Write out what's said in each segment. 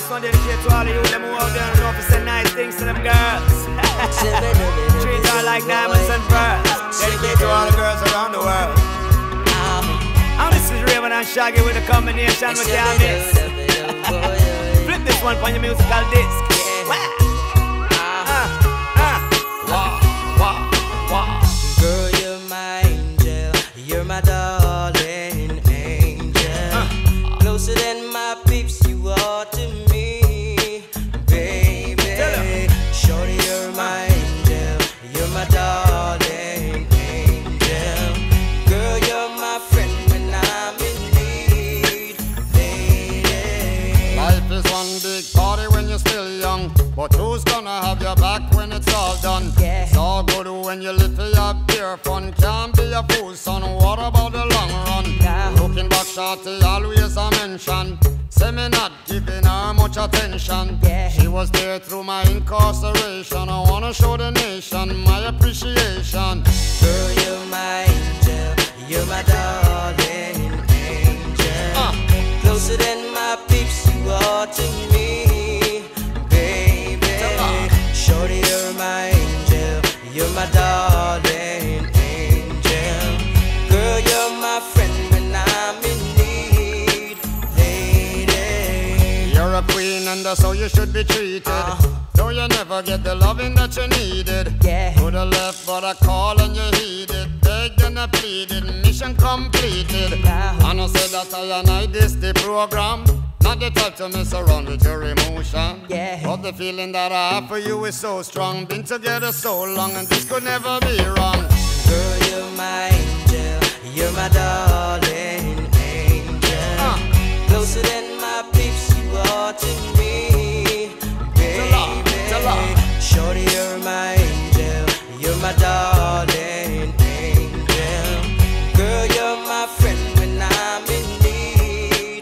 This one dedicated to all of you, them who out there and know to say nice things to them girls. Treat her like diamonds and pearls. Dedicated to all the girls around the world. And this is Rayvon and Shaggy with a combination with your miss. Flip this one for your musical disc. Girl, you're my angel, you're my darling angel. Closer than my peeps, you are to me, baby. Shorty, you're my angel, you're my darling angel. Girl, you're my friend when I'm in need, lady. Life is one big party when you're still young, but who's gonna have your back when it's all done? It's all good when you live for your pure fun. Can't be a fool, son. What about the long run? Looking back, Shorty always a mention. Say me not giving her much attention. She was there through my incarceration. I wanna show the nation my appreciation. Girl, you're my angel, you're my darling angel. Closer than my peeps, you are to me, baby. Shorty, you're my angel, you're my darling angel. Girl, you're my friend when I'm in need, lady. You're a queen and that's how you should be treated. Though you never get the loving that you needed. Could've left but I call and you heeded. Begged and I pleaded, mission completed. And I said that I and I this the program. Not the type to mess around with your emotion. But the feeling that I have for you is so strong. Been together so long and this could never be wrong. Girl, you're my angel, you're my darling angel. Closer than my peeps, you are to me, baby. Shorty, you're my angel, you're my darling angel. Girl, you're my friend when I'm in need,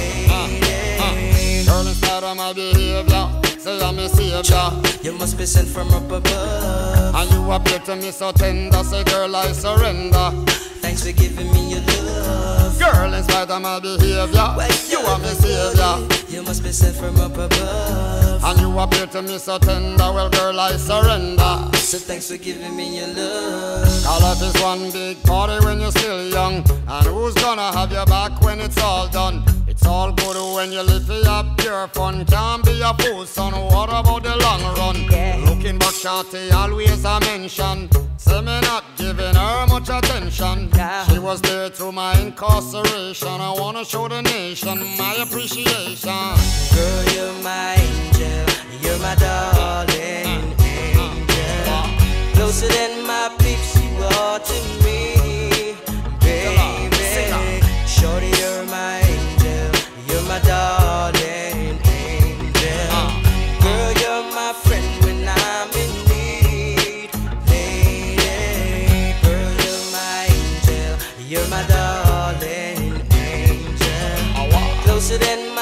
lady. Girl, in spite of my behavior, say I'm a savior. You must be sent from up above. And you appear to me so tender. Say girl, I surrender. Thanks for giving me your love. Girl, in spite of my behavior, you are my savior. You must be sent from up above. And you appear to me so tender. Well, girl, I surrender. So thanks for giving me your love. Our life is one big party when you're still young. And who's gonna have your back when it's all done? It's all good when you live for your pure fun. Can't be a fool, son. What about the long run? Looking back, Shorty always a mention. Say me not giving her much attention. She was there through my incarceration. I wanna show the nation my appreciation. Girl, you're my angel, you're my darling angel. Closer than my peeps, you are to me, baby. Shorty, you're my angel, you're my darling angel. Girl, you're my friend when I'm in need, lady. Girl, you're my angel, you're my darling angel. Closer than